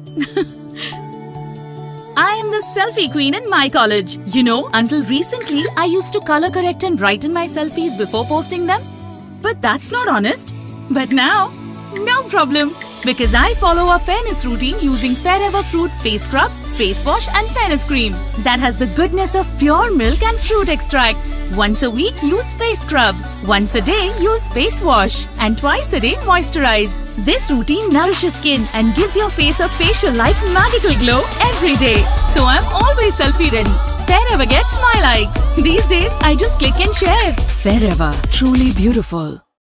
I am the selfie queen in my college. You know, until recently, I used to color correct and brighten my selfies before posting them. But that's not honest. But now, no problem. Because I follow a fairness routine using Faireva Fruit Face Scrub, Face Wash and Fairness Cream that has the goodness of pure milk and fruit extracts. Once a week, use Face Scrub. Once a day, use Face Wash. And twice a day, moisturize. This routine nourishes skin and gives your face a facial-like magical glow every day. So I'm always selfie ready. Faireva gets my likes. These days, I just click and share. Faireva, truly beautiful.